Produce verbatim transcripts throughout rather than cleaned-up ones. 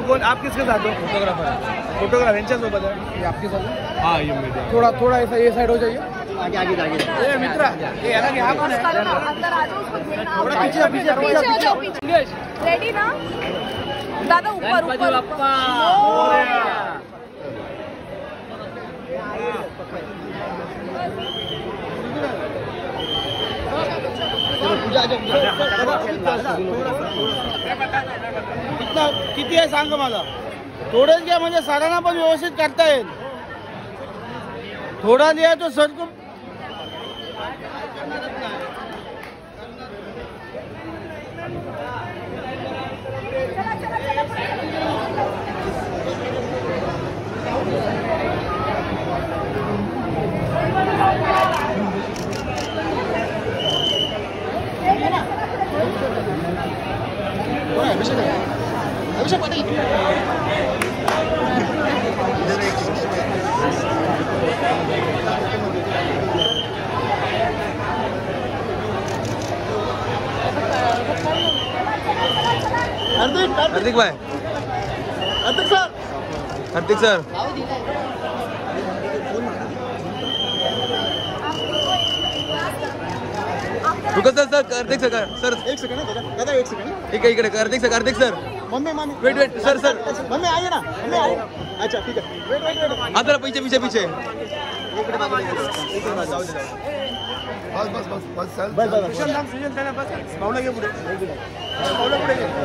कौन, आप किसके साथ हो? फोटोग्राफर। फोटोग्राफर यांच्या सोबत आहे? ये आपके साथ है? हाँ ये मेरे। थोड़ा थोड़ा ऐसा ये साइड हो जाइए, आगे आगे आगे। ये मित्रा, ये अलग यहाँ कौन है? अंदर आ जाओ, उसको घेरना। थोड़ा पीछे पीछे पीछे। रेडी ना? दादा ऊपर ऊपर। कितना किती आहे सांग मला. थोडंच घ्या म्हणजे सरांना पण व्यवस्थित करता येईल. थोडा लिया तो सर को अभिषेक पाटील. हार्दिक हार्दिक भाई, हार्दिक सर, हार्दिक सर. रुको sir, sir Kartik sir, sir एक सेकंड दादा, एक सेकंड. ठीक है इकडे Kartik sir, Kartik sir. Mummy mummy wait wait sir sir mummy आइए ना, मम्मी आइए. अच्छा ठीक है, वेट वेट वेट. हाँ जरा पीछे पीछे पीछे. बस बस बस बस चल बस बस सुजन नाम सुजन त्याला बस पावला घे पुढे, पावला पुढे घे.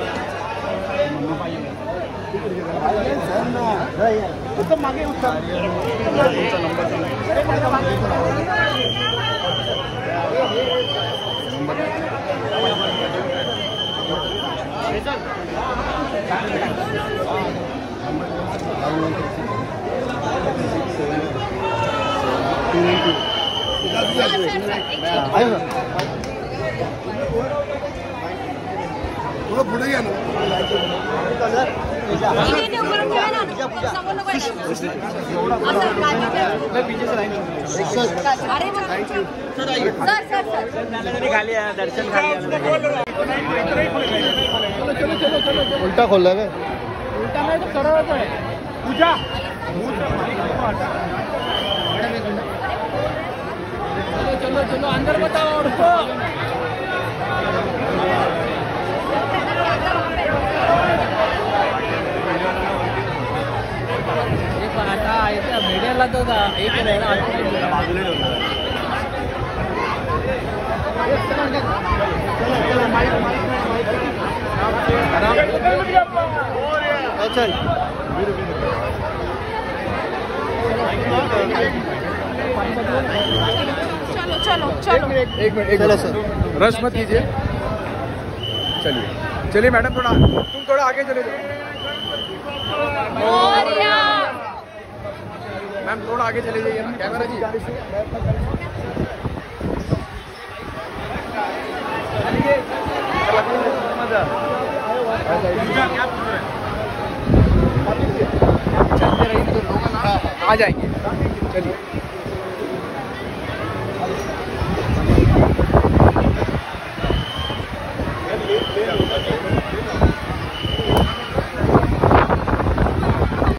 एकदम मागे उठा. तुमचा नंबर थोडं पुढे घ्या ना. दर्शन उल्टा खोल रहा है. उल्टा नहीं तो खड़ा रहता है. पूजा चलो चलो अंदर बताओ. मीडियाला तो एक चल चलो चलो चलो एक मिनट एक मिनट सर, रश मत कीजिए. चलिए चलिए मैडम, थोड़ा तुम थोड़ा आगे चले जाओ. मैम थोड़ा आगे चले जाइए ना, कैमरा जी. आ जाएंगे. चलिए